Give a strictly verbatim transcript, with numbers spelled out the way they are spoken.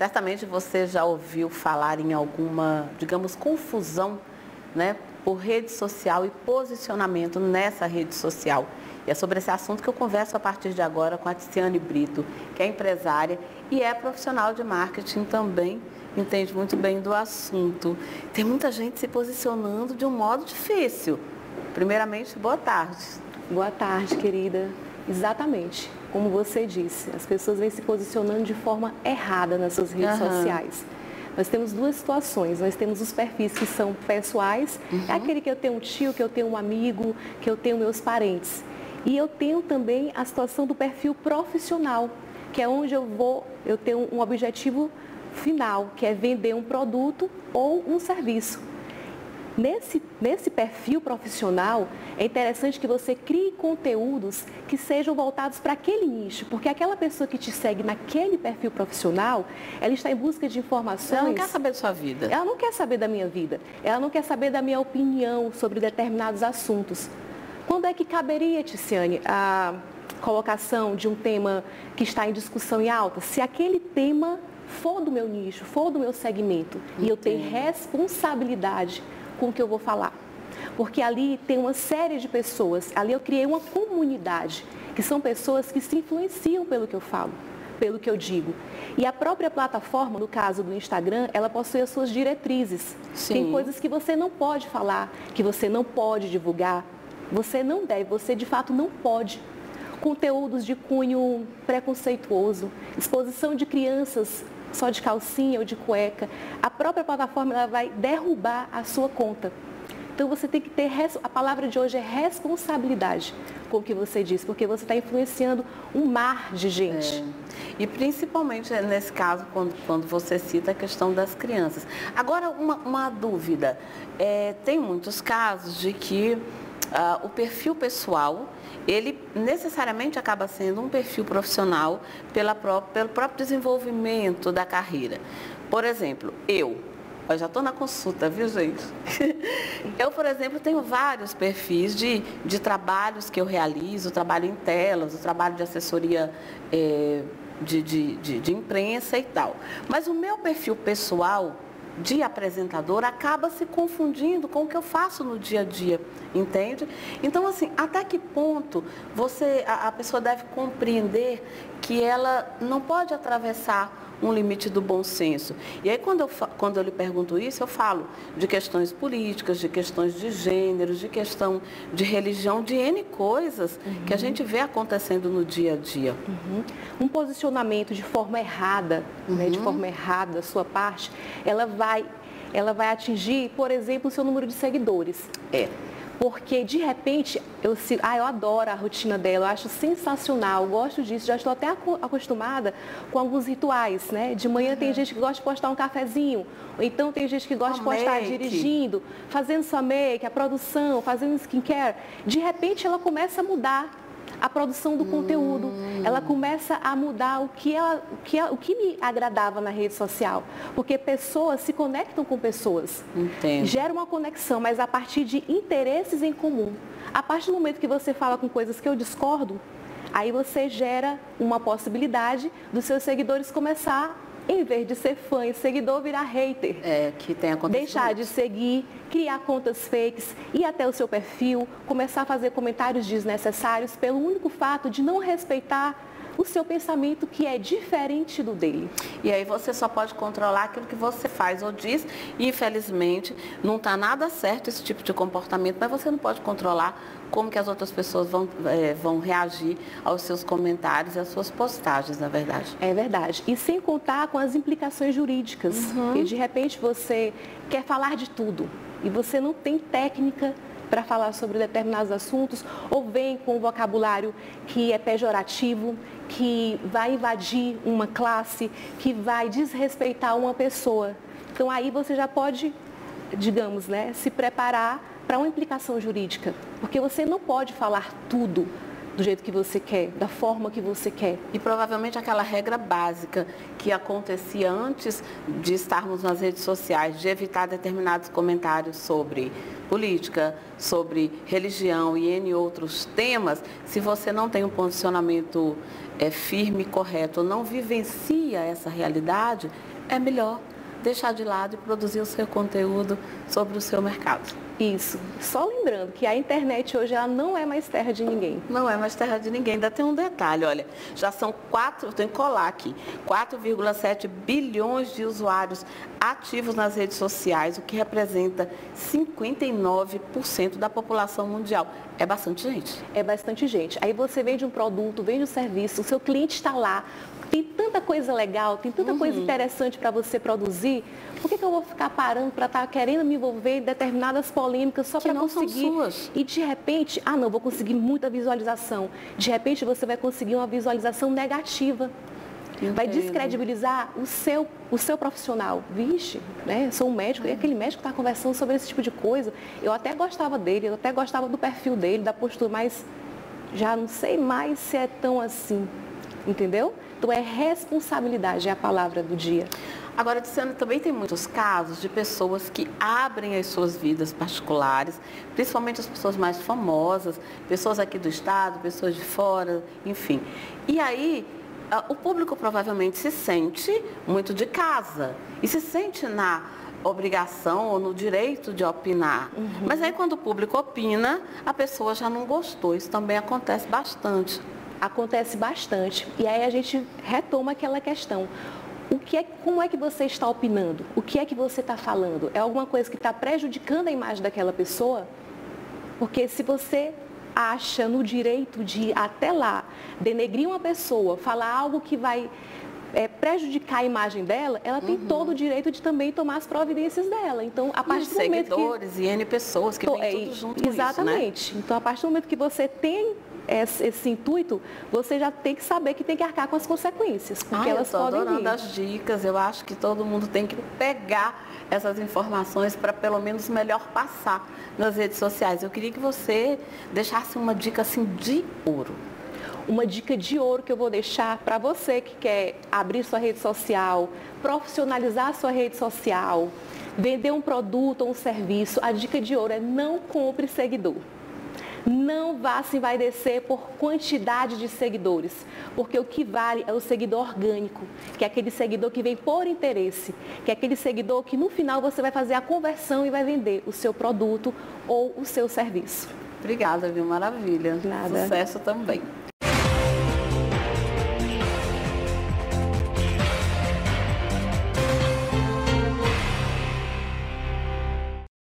certamente você já ouviu falar em alguma, digamos, confusão, né, por rede social e posicionamento nessa rede social. E é sobre esse assunto que eu converso a partir de agora com a Tiziane Brito, que é empresária e é profissional de marketing também, entende muito bem do assunto. Tem muita gente se posicionando de um modo difícil. Primeiramente, boa tarde. Boa tarde, querida. Exatamente, como você disse, as pessoas vêm se posicionando de forma errada nas suas redes uhum. sociais. Nós temos duas situações, nós temos os perfis que são pessoais, uhum. é aquele que eu tenho um tio, que eu tenho um amigo, que eu tenho meus parentes. E eu tenho também a situação do perfil profissional, que é onde eu vou, eu tenho um objetivo final, que é vender um produto ou um serviço. Nesse, nesse perfil profissional, é interessante que você crie conteúdos que sejam voltados para aquele nicho, porque aquela pessoa que te segue naquele perfil profissional, ela está em busca de informações... Ela não quer saber da sua vida. Ela não quer saber da minha vida, ela não quer saber da minha opinião sobre determinados assuntos. Quando é que caberia, Tiziane, a colocação de um tema que está em discussão em alta? Se aquele tema for do meu nicho, for do meu segmento, Entendi. E eu tenho responsabilidade com o que eu vou falar. Porque ali tem uma série de pessoas, ali eu criei uma comunidade, que são pessoas que se influenciam pelo que eu falo, pelo que eu digo. E a própria plataforma, no caso do Instagram, ela possui as suas diretrizes. Sim. Tem coisas que você não pode falar, que você não pode divulgar. Você não deve, você de fato não pode. Conteúdos de cunho preconceituoso, exposição de crianças só de calcinha ou de cueca, a própria plataforma ela vai derrubar a sua conta. Então você tem que ter, a palavra de hoje é responsabilidade com o que você diz, porque você está influenciando um mar de gente. É. E principalmente nesse caso, quando, quando você cita a questão das crianças. Agora, uma, uma dúvida, é, tem muitos casos de que Uh, o perfil pessoal, ele necessariamente acaba sendo um perfil profissional pela pró pelo próprio desenvolvimento da carreira. Por exemplo, eu, eu já estou na consulta, viu, gente? Eu, por exemplo, tenho vários perfis de, de trabalhos que eu realizo, trabalho em telas, o trabalho de assessoria é, de, de, de, de imprensa e tal. Mas o meu perfil pessoal de apresentador acaba se confundindo com o que eu faço no dia a dia, entende? Então, assim, até que ponto você, a, a pessoa deve compreender que ela não pode atravessar um limite do bom senso? E aí, quando eu, quando eu lhe pergunto isso, eu falo de questões políticas, de questões de gênero, de questão de religião, de N coisas uhum. que a gente vê acontecendo no dia a dia. Uhum. Um posicionamento de forma errada, uhum. né, de forma errada da sua parte, ela vai, ela vai atingir, por exemplo, o seu número de seguidores. É. Porque, de repente, eu, ah, eu adoro a rotina dela, eu acho sensacional, eu gosto disso, já estou até acostumada com alguns rituais, né? De manhã uhum. tem gente que gosta de postar um cafezinho, ou então tem gente que gosta a de postar make. dirigindo, fazendo sua make, a produção, fazendo skincare. De repente, ela começa a mudar a produção do hum. conteúdo, ela começa a mudar o que, ela, o, que, o que me agradava na rede social, porque pessoas se conectam com pessoas, Entendo. Gera uma conexão, mas a partir de interesses em comum. A partir do momento que você fala com coisas que eu discordo, aí você gera uma possibilidade dos seus seguidores começar, em vez de ser fã e seguidor, virar hater. É, que tem acontecido. Deixar de seguir, criar contas fakes, ir até o seu perfil, começar a fazer comentários desnecessários pelo único fato de não respeitar o seu pensamento que é diferente do dele. E aí você só pode controlar aquilo que você faz ou diz. E, infelizmente, não está nada certo esse tipo de comportamento, mas você não pode controlar como que as outras pessoas vão, é, vão reagir aos seus comentários e às suas postagens, na verdade. É verdade. E sem contar com as implicações jurídicas. Uhum. E de repente você quer falar de tudo e você não tem técnica para falar sobre determinados assuntos, ou vem com um vocabulário que é pejorativo, que vai invadir uma classe, que vai desrespeitar uma pessoa. Então aí você já pode, digamos, né, se preparar para uma implicação jurídica, porque você não pode falar tudo do jeito que você quer, da forma que você quer. E provavelmente aquela regra básica que acontecia antes de estarmos nas redes sociais, de evitar determinados comentários sobre política, sobre religião e N outros temas, se você não tem um posicionamento é, firme e correto, não vivencia essa realidade, é melhor deixar de lado e produzir o seu conteúdo sobre o seu mercado. Isso. Só lembrando que a internet hoje ela não é mais terra de ninguém. Não é mais terra de ninguém. Ainda tem um detalhe, olha, já são quatro, eu tenho que colar aqui, quatro vírgula sete bilhões de usuários ativos nas redes sociais, o que representa cinquenta e nove por cento da população mundial. É bastante gente. É bastante gente. Aí você vende um produto, vende um serviço, o seu cliente está lá, tem tanta coisa legal, tem tanta uhum. coisa interessante para você produzir, por que, que eu vou ficar parando para estar tá querendo me envolver em determinadas polêmicas só para conseguir? São suas. E de repente, ah não, vou conseguir muita visualização. De repente você vai conseguir uma visualização negativa. Entendo. Vai descredibilizar o seu, o seu profissional. Vixe, né? Eu sou um médico, e aquele médico está conversando sobre esse tipo de coisa. Eu até gostava dele, eu até gostava do perfil dele, da postura, mas já não sei mais se é tão assim. Entendeu? Então, é responsabilidade, é a palavra do dia. Agora, Tiziane, também tem muitos casos de pessoas que abrem as suas vidas particulares, principalmente as pessoas mais famosas, pessoas aqui do estado, pessoas de fora, enfim. E aí, o público provavelmente se sente muito de casa e se sente na obrigação ou no direito de opinar. Uhum. Mas aí, quando o público opina, a pessoa já não gostou. Isso também acontece bastante. Acontece bastante. E aí a gente retoma aquela questão. O que é, como é que você está opinando? O que é que você está falando? É alguma coisa que está prejudicando a imagem daquela pessoa? Porque se você acha no direito de ir até lá, denegrir uma pessoa, falar algo que vai é, prejudicar a imagem dela, ela tem uhum. todo o direito de também tomar as providências dela. Então, a partir do momento que... seguidores e N pessoas que vêm é, tudo junto exatamente. Isso, né? Então, a partir do momento que você tem Esse, esse intuito, você já tem que saber que tem que arcar com as consequências, porque Ai, elas eu tô podem adorando vir. as dicas, eu acho que todo mundo tem que pegar essas informações para pelo menos melhor passar nas redes sociais. Eu queria que você deixasse uma dica assim de ouro. Uma dica de ouro que eu vou deixar para você que quer abrir sua rede social, profissionalizar sua rede social, vender um produto ou um serviço, a dica de ouro é não compre seguidor. Não vá se envaidecer por quantidade de seguidores, porque o que vale é o seguidor orgânico, que é aquele seguidor que vem por interesse, que é aquele seguidor que no final você vai fazer a conversão e vai vender o seu produto ou o seu serviço. Obrigada, viu? Maravilha. Nada. Sucesso também.